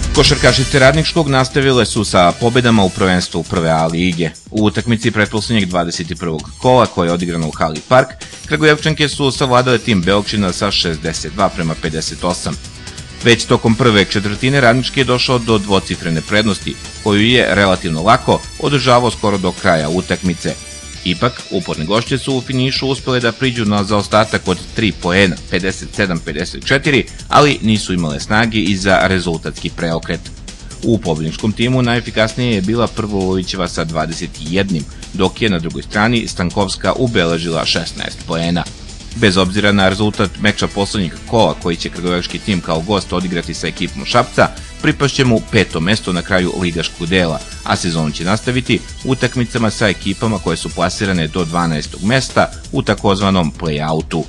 Košarkašice Radničkog nastavile su sa pobedama u prvenstvu prve A lige. U utakmici pretposlednjeg 21. kola, koja je odigrana u Hali Park, Kragujevčanke su savladale tim Beogčina sa 62-58. Već tokom prve četvrtine Radnički je došao do dvocifrene prednosti, koju je relativno lako održavao skoro do kraja utakmice. Ipak, uporne gošće su u finišu uspele da priđu na zaostatak od 3 poena, 57-54, ali nisu imale snage i za rezultatski preokret. U pobedničkom timu najefikasnije je bila Prvolovićeva sa 21, dok je na drugoj strani Stankovska ubeležila 16 poena. Bez obzira na rezultat meča poslednjeg kola koji će kragujevački tim kao gost odigrati sa ekipom Šapca, pripašće mu 5. mesto na kraju ligaškog dela, a sezonu će nastaviti utakmicama sa ekipama koje su plasirane do 12. mesta u takozvanom play-outu.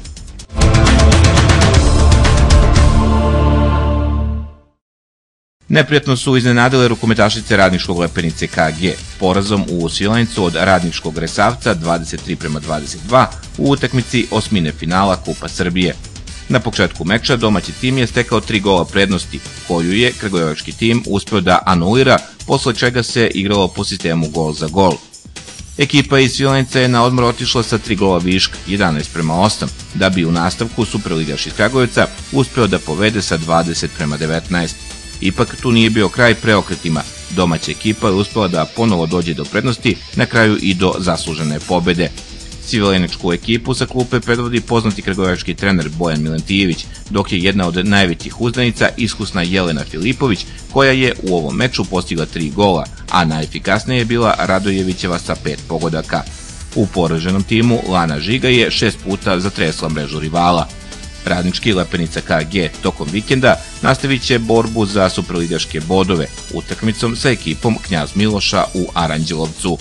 Neprijatno su iznenadile rukometašice Radničkog Lepenice KG porazom u Svilajncu od Radničkog Resavca 23-22 u utakmici osmine finala Kupa Srbije. Na početku meča domaći tim je stekao 3 gola prednosti, koju je kragujevački tim uspeo da anulira, posle čega se igralo po sistemu gol za gol. Ekipa iz Svilajnca je na odmor otišla sa 3 gola viška, 11-8, da bi u nastavku superligaš iz Kragujevca uspeo da povede sa 20-19. Ipak tu nije bio kraj preokretima, domaća ekipa je uspela da ponovo dođe do prednosti, na kraju i do zaslužene pobede. Svilajnačku ekipu sa klupe predvodi poznati kragujevački trener Bojan Milentijević, dok je jedna od najvećih uzdanica iskusna Jelena Filipović, koja je u ovom meču postigla 3 gola, a najefikasnija je bila Radojevićeva sa 5 pogodaka. U poraženom timu Lana Žiga je 6 puta zatresla mrežu rivala. Radnički Lepenica KG tokom vikenda nastavit će borbu za superligaške bodove utakmicom sa ekipom Knjaz Miloša u Aranđelovcu.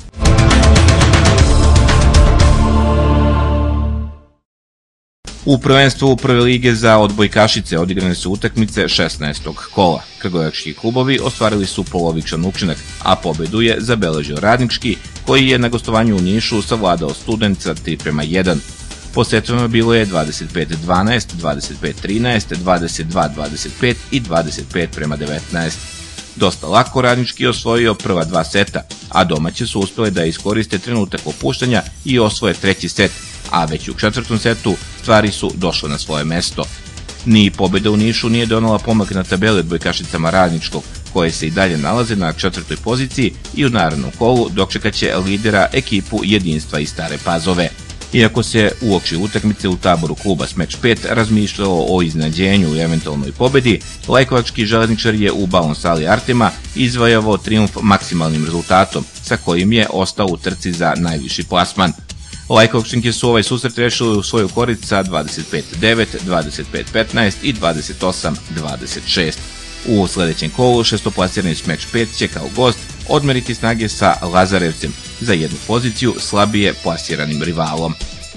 U prvenstvu prve lige za odbojkašice odigrane su utakmice 16. kola. Kragujevački klubovi ostvarili su polovičan učinak, a pobedu je zabeležio Radnički, koji je na gostovanju u Nišu savladao Student sa 3:1. Po setovima bilo je 25-12, 25-13, 22-25 i 25:19. Dosta lako Radnički je osvojio prva 2 seta, a domaće su uspjele da iskoriste trenutak opuštanja i osvoje treći set, a već u četvrtom setu stvari su došle na svoje mesto. Ni pobjeda u Nišu nije donela pomak na tabeli odbojkašicama Radničkog, koje se i dalje nalaze na 4. poziciji i u narednom kolu dočekaće lidera ekipu Jedinstva iz Stare Pazove. Iako se uoči utakmice u taboru kluba Smeč 5 razmišljalo o iznenađenju i eventualnoj pobedi, lajkovački železničar je u balon sali Artema izvojevao trijumf maksimalnim rezultatom, sa kojim je ostao u trci za najviši plasman. Lajkovčanke su ovaj susret rešili u svoju korist sa 25-9, 25-15 i 28-26. U sledećem kolu šestoplasirani Smeč 5 će kao gost odmeriti snage sa Lazarevcem za jednu poziciju slabije plasiranim rivalom.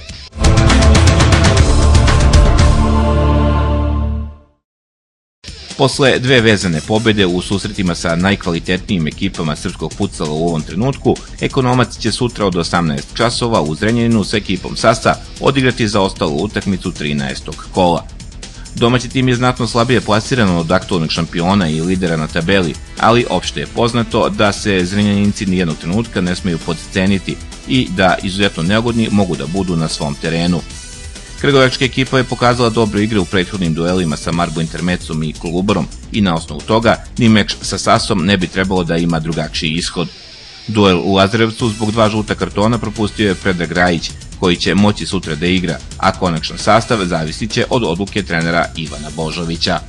Posle 2 vezane pobede u susretima sa najkvalitetnijim ekipama srpskog futsala u ovom trenutku, Ekonomac će sutra od 18 časova u Zrenjaninu s ekipom Sasa odigrati zaostalu utakmicu 13. kola. Domaći tim je znatno slabije plasiran od aktualnog šampiona i lidera na tabeli, ali opšte je poznato da se Zrenjaninci nijednog trenutka ne smeju podceniti i da izuzetno neugodni mogu da budu na svom terenu. Kragujevačka ekipa je pokazala dobru igru u prethodnim duelima sa Marbo Intermecom i Kolubarom i na osnovu toga ni meč sa Sasom ne bi trebalo da ima drugačiji ishod. Duel u Lazarevcu zbog 2 žuta kartona propustio je Predrag Rajić, koji će moći sutra da igra, a konačan sastav zavisit će od odluke trenera Ivana Božovića.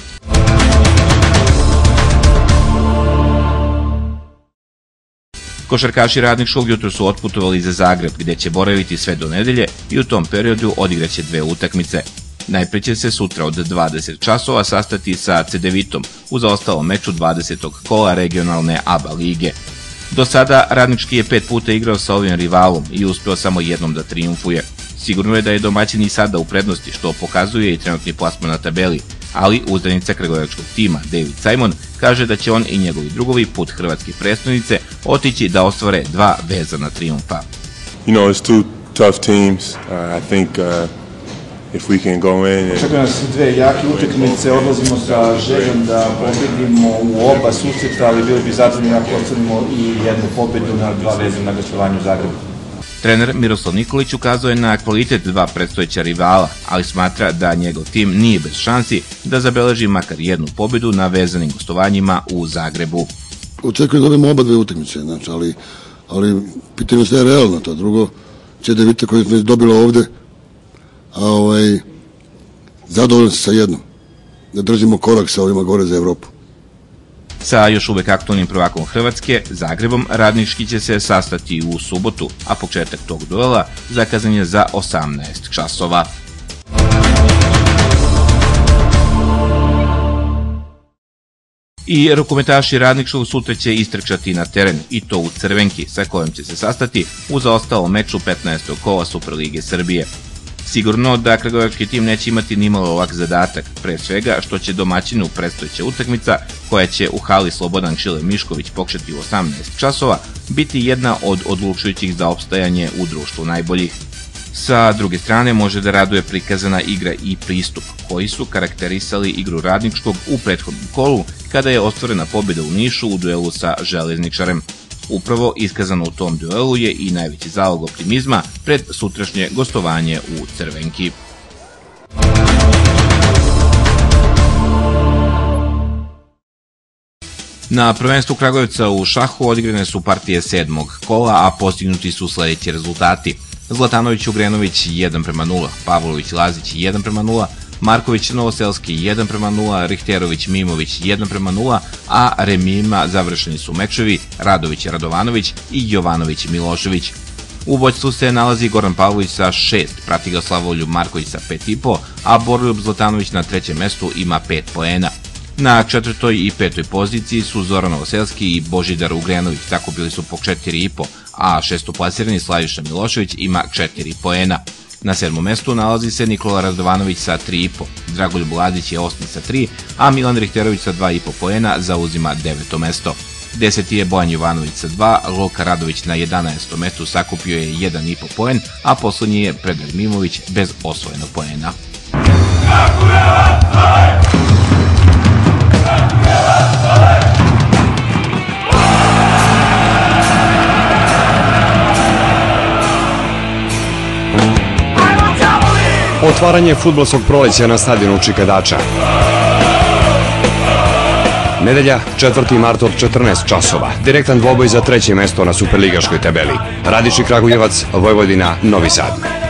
Košarkaši Radničkog jutro su otputovali za Zagreb, gde će boraviti sve do nedelje i u tom periodu odigraće 2 utakmice. Najpre će se sutra od 20 časova sastati sa Cedevitom u zaostalom meču 20. kola regionalne ABA lige. Do sada Radnički je 5 puta igrao sa ovim rivalom i uspeo samo jednom da trijumfuje. Sigurno je da je domaćin i sada u prednosti, što pokazuje i trenutni plasman na tabeli, ali uzdanica kragujevačkog tima David Simon kaže da će on i njegovi drugovi put hrvatske prestonice otići da ostvare 2 vezana trijumfa. You know, it's 2 tough teams. I think Čekaju nas dve jake utakmice, odlazimo sa željom da pobedimo u oba susreta, ali bili bi zadovoljni ako ostavimo i jednu pobedu na dva vezana gostovanju u Zagrebu. Trener Miroslav Nikolić ukazao je na kvalitet dva predstojeća rivala, ali smatra da njegov tim nije bez šansi da zabeleži makar jednu pobedu na vezanim gostovanjima u Zagrebu. Očekujem da dobijemo oba dve utakmice, ali pitanje se je realno, to drugo će da vidite koji smo dobili ovde, a zadovoljno se sa jednom, da držimo korak sa ovima gore za Evropu. Sa još uvek aktualnim prvakom Hrvatske, Zagrebom, Radnički će se sastati u subotu, a početak tog duela zakazan je za 18 časova. I rukometaši Radničkog sutra će istrčati na teren, i to u Crvenki, sa kojom će se sastati u zaostalom meču 15. kola Superlige Srbije. Sigurno da kragujevački tim neće imati nimalo ovak zadatak, pre svega što će domaćinu predstojeća utakmica, koja će u hali Slobodan Čile Mišković početi u 18 časova, biti jedna od odlučujućih za opstajanje u društvu najboljih. Sa druge strane može da raduje prikazana igra i pristup, koji su karakterisali igru Radničkog u prethodnom kolu, kada je ostvarena pobjeda u Nišu u duelu sa Železničarem. Upravo iskazano u tom duelu je i najveći zalog optimizma pred sutrašnje gostovanje u Crvenki. Na prvenstvu Kragujevca u šahu odigrane su partije 7. kola, a postignuti su sledeći rezultati. Zlatanović Ugrenović 1:0, Pavlović Lazić 1:0, Marković Novoselski 1:0, Rihterović Mimović 1:0, a remijima završeni su mečevi Radović Radovanović i Jovanović Milošević. U vođstvu se nalazi Goran Pavlović sa 6, prati ga Slavoljub Marković sa 5,5, a Boroljub Zlatanović na trećem mestu ima 5 poena. Na četvrtoj i petoj poziciji su Zoran Novoselski i Božidar Ugrenović, tako bili su po 4,5, a šestoplasirani Slaviša Milošević ima 4 poena. Na 7. mestu nalazi se Nikola Radovanović sa 3,5, Dragoljub Lazić je 8 sa 3, a Milan Rihterović sa 2,5 poena zauzima 9. mesto. 10. je Bojan Jovanović sa 2, Luka Radović na 11. mestu sakupio je 1,5 poen, a poslednji je Predrag Mimović bez osvojenog poena. Otvaranje fudbalskog proleća na stadionu Čikadača. Nedelja, 4. mart od 14 časova. Direktan dvoboj za treće mesto na superligaškoj tabeli. Radnički Kragujevac, Vojvodina, Novi Sad.